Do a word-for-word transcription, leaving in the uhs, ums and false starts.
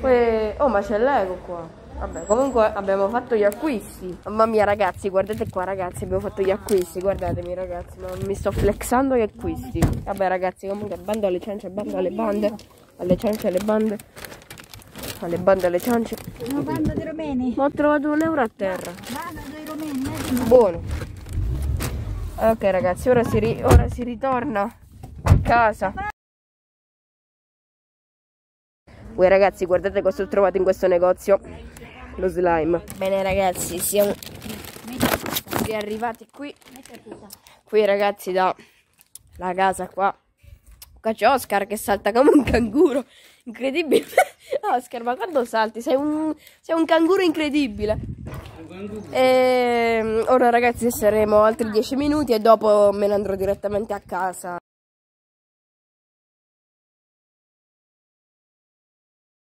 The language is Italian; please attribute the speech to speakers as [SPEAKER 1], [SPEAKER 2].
[SPEAKER 1] Poi... Oh, ma c'è l'ego qua. Vabbè, comunque abbiamo fatto gli acquisti. Mamma mia, ragazzi, guardate qua, ragazzi, abbiamo fatto gli acquisti. Guardatemi, ragazzi, ma mi sto flexando gli acquisti. Vabbè, ragazzi, comunque bando alle ciance, bando alle bande. Alle ciance, alle bande. Alle bande, alle ciance.
[SPEAKER 2] Una banda di romeni.
[SPEAKER 1] Ma ho trovato un euro a terra.
[SPEAKER 2] Banda dei romeni.
[SPEAKER 1] Buono. Ok, ragazzi, ora si, ri ora si ritorna a casa. Voi ragazzi, guardate cosa ho trovato in questo negozio. Lo slime. Bene ragazzi, siamo, siamo arrivati qui. Qui ragazzi, da la casa qua. Qua c'è Oscar che salta come un canguro. Incredibile. Oscar, ma quando salti? Sei un, sei un canguro incredibile. E ora ragazzi saremo altri dieci minuti e dopo me ne andrò direttamente a casa.